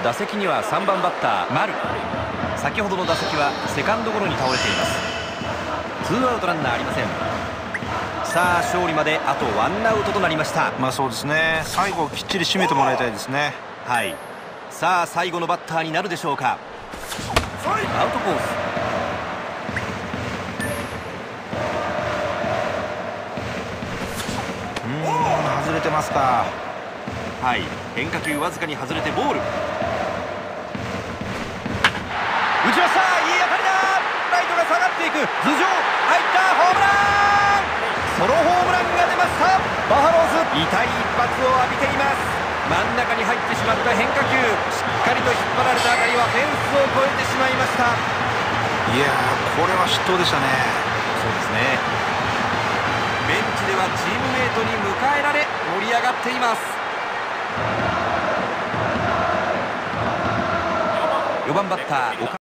打席には3番バッター丸。先ほどの打席はセカンドゴロに倒れています。ツーアウトランナーありません。さあ勝利まであとワンアウトとなりました。 そうですね、最後きっちり締めてもらいたいですね。 はい。さあ最後のバッターになるでしょうか。アウトコース。 外れてますか。 はい、変化球わずかに外れてボール。打ちました。いい当たりだ。ライトが下がっていく。頭上入ったホームラン。ソロホームランが出ました。バファローズ痛い一発を浴びています。真ん中に入ってしまった変化球、しっかりと引っ張られた当たりはフェンスを越えてしまいました。 いやー、これは失投でしたね。 そうですね。ベンチではチームメイトに迎えられ盛り上がっています。4番バッター岡